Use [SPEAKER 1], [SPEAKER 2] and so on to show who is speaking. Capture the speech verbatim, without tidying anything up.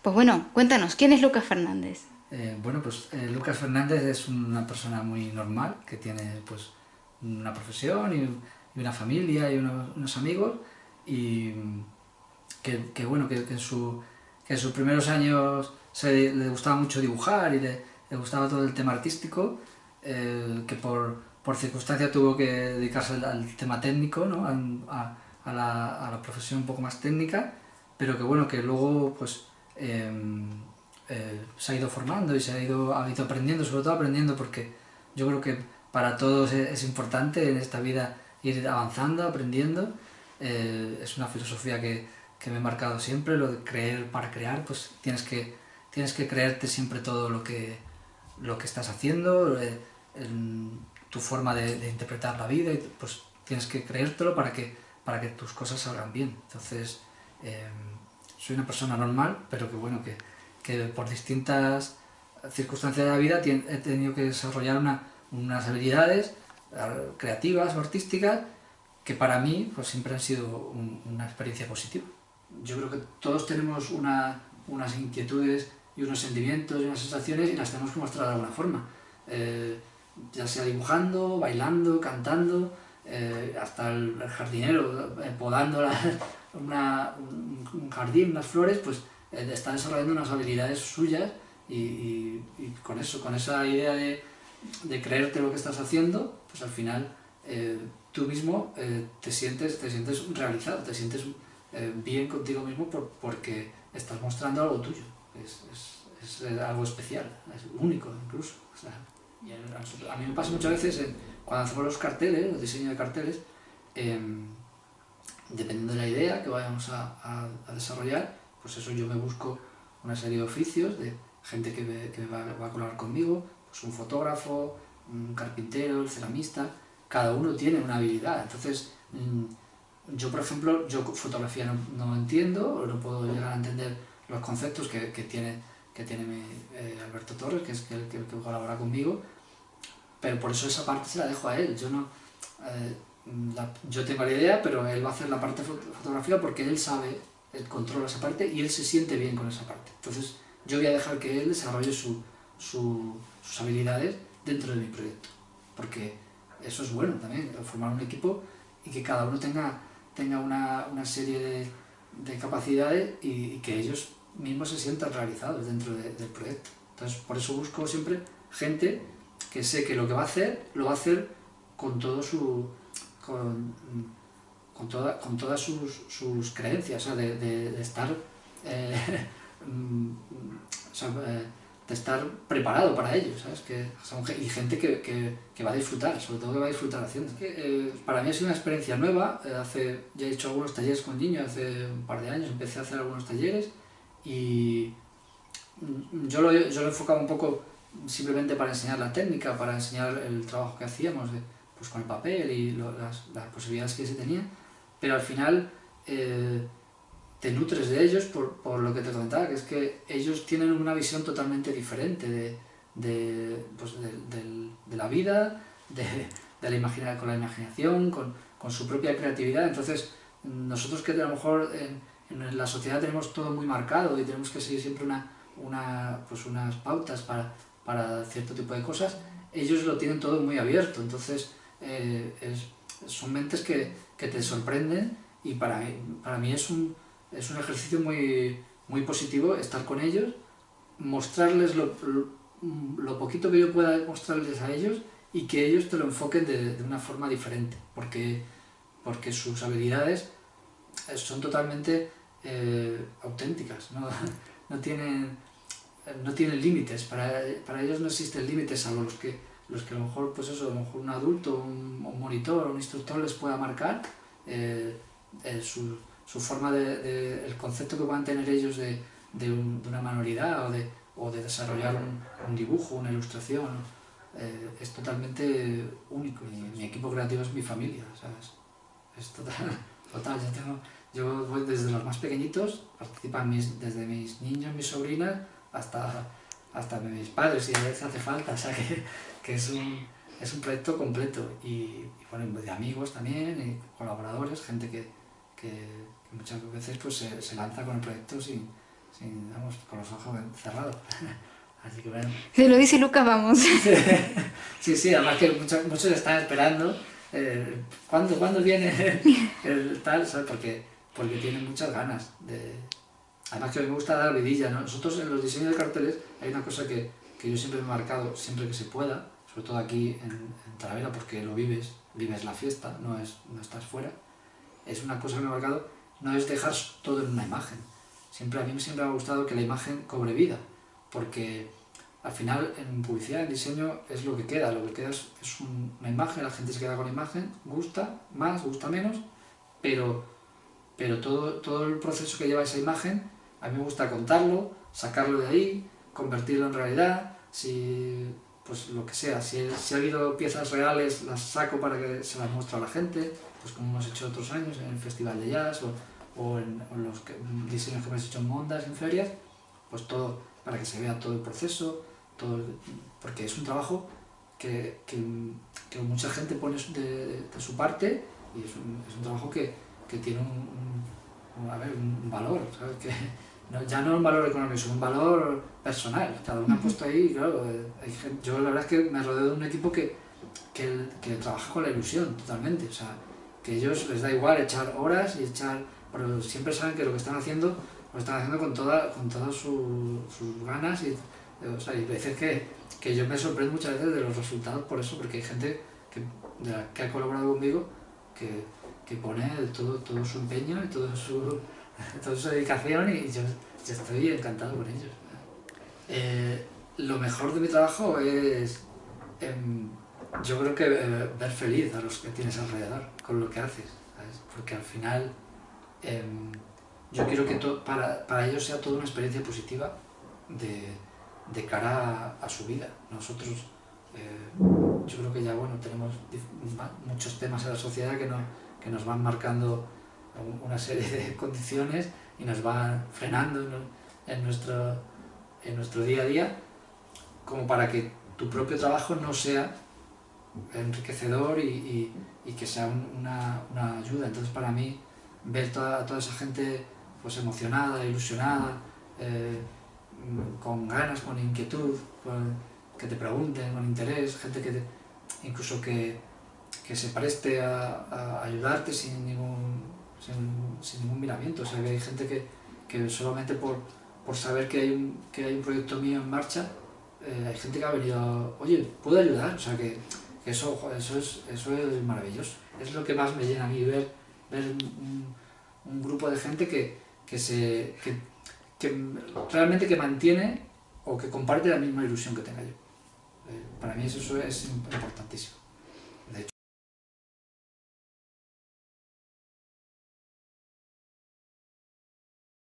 [SPEAKER 1] Pues bueno, cuéntanos, ¿quién es Lucas Fernández?
[SPEAKER 2] Eh, bueno, pues eh, Lucas Fernández es una persona muy normal que tiene pues una profesión y, y una familia y unos, unos amigos y que, que bueno, que, que, en su, que en sus primeros años se, le gustaba mucho dibujar y le, le gustaba todo el tema artístico, eh, que por, por circunstancia tuvo que dedicarse al, al tema técnico, ¿no? a, a, a, la, a la profesión un poco más técnica, pero que bueno, que luego pues eh, eh, se ha ido formando y se ha ido, ha ido aprendiendo, sobre todo aprendiendo porque yo creo que para todos es, es importante en esta vida ir avanzando, aprendiendo. Eh, es una filosofía que, que me he marcado siempre, lo de creer para crear, pues tienes que, tienes que creerte siempre todo lo que, lo que estás haciendo, eh, en tu forma de, de interpretar la vida, y pues tienes que creértelo para que, para que tus cosas salgan bien. Entonces, eh, soy una persona normal, pero que bueno, que, que por distintas circunstancias de la vida he tenido que desarrollar una, unas habilidades creativas o artísticas que para mí pues siempre han sido un, una experiencia positiva. Yo creo que todos tenemos una, unas inquietudes y unos sentimientos y unas sensaciones y las tenemos que mostrar de alguna forma. Eh, ya sea dibujando, bailando, cantando, eh, hasta el jardinero eh, podando la, una, un, un jardín, unas flores, pues eh, está desarrollando unas habilidades suyas y, y, y con eso, con esa idea de, de creerte lo que estás haciendo, pues al final eh, tú mismo eh, te, sientes, te sientes realizado, te sientes eh, bien contigo mismo por, porque estás mostrando algo tuyo. Es, es, es algo especial, es único incluso. O sea, y a mí me pasa muchas veces en, cuando hacemos los carteles, los diseños de carteles, eh, dependiendo de la idea que vayamos a, a, a desarrollar, pues eso yo me busco una serie de oficios de gente que, me, que va, va a colaborar conmigo, pues un fotógrafo, un carpintero, el ceramista, cada uno tiene una habilidad. Entonces, yo por ejemplo, yo fotografía no, no entiendo, o no puedo llegar a entender los conceptos que, que tiene, que tiene mi, eh, Alberto Torres, que es el que, que colabora conmigo, pero por eso esa parte se la dejo a él. Yo no, eh, la, yo tengo la idea, pero él va a hacer la parte fotográfica porque él sabe, él controla esa parte y él se siente bien con esa parte. Entonces yo voy a dejar que él desarrolle su, su, sus habilidades dentro de mi proyecto, porque eso es bueno también, formar un equipo y que cada uno tenga, tenga una, una serie de, de capacidades y, y que ellos mismos se sientan realizados dentro de, del proyecto. Entonces por eso busco siempre gente que sé que lo que va a hacer, lo va a hacer con todo su... con, con, toda, con todas sus, sus creencias, o sea, de, de, de estar... Eh, o sea, de estar preparado para ello, ¿sabes? Que son, y gente que, que, que va a disfrutar, sobre todo que va a disfrutar haciendo. Es que, eh, para mí ha sido una experiencia nueva, eh, hace, ya he hecho algunos talleres con niños, hace un par de años empecé a hacer algunos talleres y yo lo, yo lo enfocaba un poco simplemente para enseñar la técnica, para enseñar el trabajo que hacíamos de, pues con el papel y lo, las, las posibilidades que se tenían, pero al final eh, te nutres de ellos por, por lo que te comentaba, que es que ellos tienen una visión totalmente diferente de, de, pues de, de, de la vida, de, de la imagina, con la imaginación, con, con su propia creatividad. Entonces nosotros que a lo mejor en, en la sociedad tenemos todo muy marcado y tenemos que seguir siempre una, una, pues unas pautas para, para cierto tipo de cosas, ellos lo tienen todo muy abierto. Entonces eh, es, son mentes que, que te sorprenden y para mí, para mí es un es un ejercicio muy, muy positivo estar con ellos, mostrarles lo, lo, lo poquito que yo pueda mostrarles a ellos y que ellos te lo enfoquen de, de una forma diferente, porque, porque sus habilidades son totalmente eh, auténticas, ¿no? no tienen, no tienen límites, para, para ellos no existen límites, salvo los que, los que a lo mejor, pues eso, a lo mejor un adulto, un, un monitor o un instructor les pueda marcar eh, eh, su su forma de, de, el concepto que puedan tener ellos de, de, un, de una manualidad o de, o de desarrollar un, un dibujo, una ilustración, eh, es totalmente único. Y mi equipo creativo es mi familia, ¿sabes? Es total, total. Yo, tengo, yo voy desde los más pequeñitos, participan mis, desde mis niños, mis sobrinas, hasta, hasta mis padres, si a veces hace falta, o sea que, que es, un, es un proyecto completo. Y, y bueno, de amigos también, y colaboradores, gente que, que, que muchas veces pues, se, se lanza con el proyecto sin, sin, vamos, con los ojos cerrados. Así que bueno.
[SPEAKER 1] Si lo dice Lucas, vamos.
[SPEAKER 2] Sí, sí, además que muchos, muchos están esperando eh, ¿cuándo, ¿cuándo viene el tal? ¿Sabes? Porque, porque tienen muchas ganas de... Además que a mí me gusta dar vidilla, ¿no? Nosotros en los diseños de carteles hay una cosa que, que yo siempre me he marcado, siempre que se pueda, sobre todo aquí en, en Talavera, porque lo vives, vives la fiesta, no, es, no estás fuera. Es una cosa que me he marcado, no es dejar todo en una imagen. Siempre, a mí siempre me ha gustado que la imagen cobre vida, porque al final en publicidad, en diseño, es lo que queda. Lo que queda es, es un, una imagen, la gente se queda con la imagen, gusta más, gusta menos, pero, pero todo, todo el proceso que lleva esa imagen, a mí me gusta contarlo, sacarlo de ahí, convertirlo en realidad, si, pues lo que sea, si, si ha habido piezas reales, las saco para que se las muestre a la gente, pues como hemos hecho otros años en el Festival de Jazz o, o en, o en los que, diseños que hemos hecho en mondas, en ferias, pues todo, para que se vea todo el proceso, todo, porque es un trabajo que, que, que mucha gente pone de, de su parte y es un, es un trabajo que, que tiene un, un, a ver, un valor, ¿sabes? Que, no, ya no un valor económico, sino un valor personal. Cada uno ha puesto ahí, claro, hay gente, yo la verdad es que me rodeo de un equipo que, que, que trabaja con la ilusión totalmente, o sea, que a ellos les da igual echar horas y echar, pero siempre saben que lo que están haciendo lo están haciendo con toda, con todas su, sus ganas y, o sea, y veces que, que yo me sorprendo muchas veces de los resultados por eso, porque hay gente que, de la, que ha colaborado conmigo que, que pone todo, todo su empeño y todo su, toda su dedicación y yo, yo estoy encantado con ellos. Eh, lo mejor de mi trabajo es, eh, yo creo que eh, ver feliz a los que tienes alrededor con lo que haces, ¿sabes? Porque al final eh, yo quiero que to, para, para ellos sea toda una experiencia positiva de, de cara a, a su vida. Nosotros, eh, yo creo que ya bueno, tenemos muchos temas en la sociedad que, no, que nos van marcando una serie de condiciones y nos van frenando en nuestro, en nuestro día a día, como para que tu propio trabajo no sea enriquecedor y, y, y que sea un, una, una ayuda. Entonces para mí ver toda, a toda esa gente pues emocionada, ilusionada, eh, con ganas, con inquietud, con, que te pregunten, con interés, gente que te, incluso que, que se preste a, a ayudarte sin ningún, sin, sin ningún miramiento. O sea, que hay gente que, que solamente por, por saber que hay, un, que hay un proyecto mío en marcha, eh, hay gente que ha venido, oye, ¿puedo ayudar? O sea, que, que eso, joder, eso, es, eso es maravilloso. Es lo que más me llena a mí, ver, ver un, un grupo de gente que, que, se, que, que realmente que mantiene o que comparte la misma ilusión que tenga yo. Eh, para mí eso, eso es importantísimo.